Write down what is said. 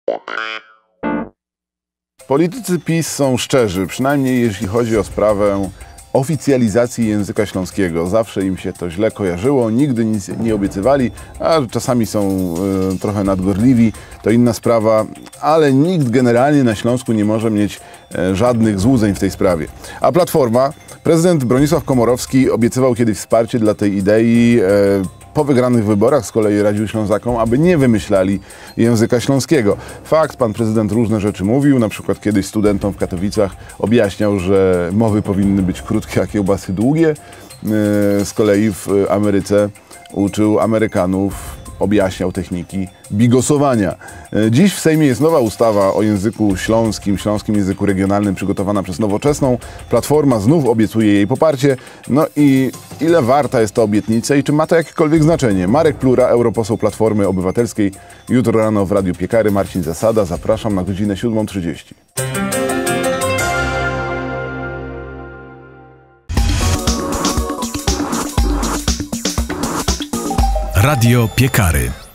Politycy PiS są szczerzy, przynajmniej jeśli chodzi o sprawę oficjalizacji języka śląskiego. Zawsze im się to źle kojarzyło, nigdy nic nie obiecywali, a czasami są trochę nadgorliwi, to inna sprawa, ale nikt generalnie na Śląsku nie może mieć żadnych złudzeń w tej sprawie. A Platforma, prezydent Bronisław Komorowski obiecywał kiedyś wsparcie dla tej idei. Po wygranych wyborach z kolei radził Ślązakom, aby nie wymyślali języka śląskiego. Fakt, pan prezydent różne rzeczy mówił, na przykład kiedyś studentom w Katowicach objaśniał, że mowy powinny być krótkie, a kiełbasy długie. Z kolei w Ameryce uczył Amerykanów, objaśniał techniki bigosowania. Dziś w Sejmie jest nowa ustawa o języku śląskim, śląskim języku regionalnym, przygotowana przez Nowoczesną. Platforma znów obiecuje jej poparcie. No i ile warta jest ta obietnica i czy ma to jakiekolwiek znaczenie? Marek Plura, europoseł Platformy Obywatelskiej. Jutro rano w Radiu Piekary. Marcin Zasada. Zapraszam na godzinę 7:30. Radio Piekary.